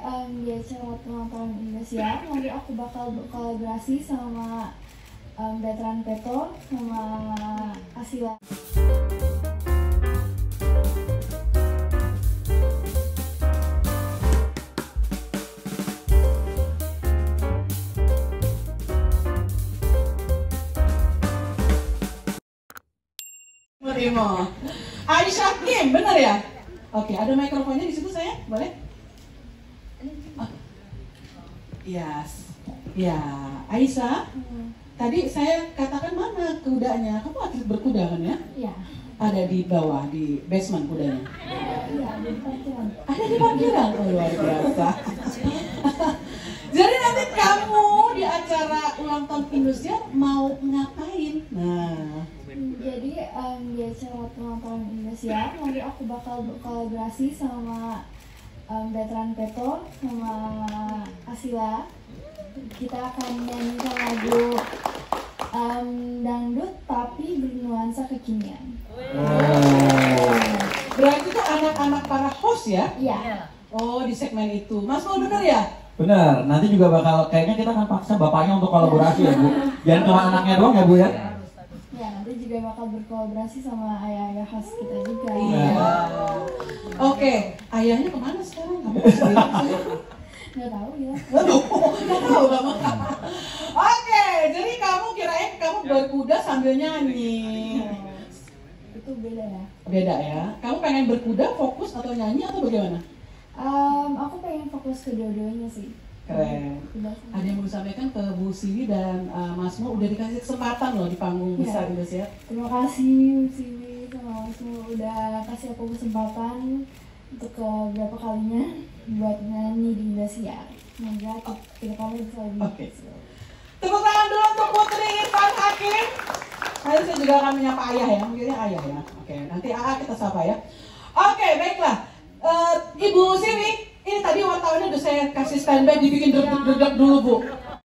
di acara ulang tahun Indonesia nanti aku bakal berkolaborasi sama veteran Petor sama Asila. Aisyah Kim, benar ya? Oke, ada mikrofonnya di situ saya, boleh? Yes, ya Aisyah. Tadi saya katakan mana kudanya? Kamu atlet berkuda kan ya? Iya. Ada di bawah, di basement kudanya. Iya, di parkiran. Ada di parkiran, oh, luar biasa. Jadi nanti kamu di acara ulang tahun Indonesia mau ngapain? Nah. Jadi di acara ulang tahun Indonesia nanti aku bakal berkolaborasi sama veteran Petor sama Asila. Kita akan nyanyikan lagu dangdut tapi bernuansa kekinian. Berarti itu anak-anak para host ya? Iya. Oh, di segmen itu. Mas mau bener ya? Benar, nanti juga bakal, kayaknya kita akan paksa bapaknya untuk kolaborasi ya Bu. Jangan cuma anaknya doang ya Bu ya? Ya, nanti juga bakal berkolaborasi sama ayah-ayah host kita juga. Iya. Oke, ayahnya kemana sekarang? Kamu sendiri? Nggak tahu ya. Nggak tahu kamu. Oke, jadi kamu kirain kamu berkuda sambil nyanyi. Itu beda ya. Beda ya. Kamu pengen berkuda fokus atau nyanyi atau bagaimana? Aku pengen fokus ke dua-duanya sih. Keren. Ada yang mau disampaikan ke Bu Siwi dan Mas Mo, udah dikasih kesempatan loh di panggung besar Indonesia. Terima kasih Bu Siwi sama Mas Mo udah kasih aku kesempatan untuk ke berapa kalinya buat nyanyi di Indonesia. Semoga kedepannya bisa lebih. Oke. Tepuk tangan dulu untuk Putri Irfan Hakim. Nanti saya juga akan menyapa ayah ya, mungkinnya ayah ya. Oke, nanti AA kita sapa ya. Oke, baiklah. Ibu Siwi, ini tadi wartawannya udah saya kasih standby dibikin deg-deg dulu Bu.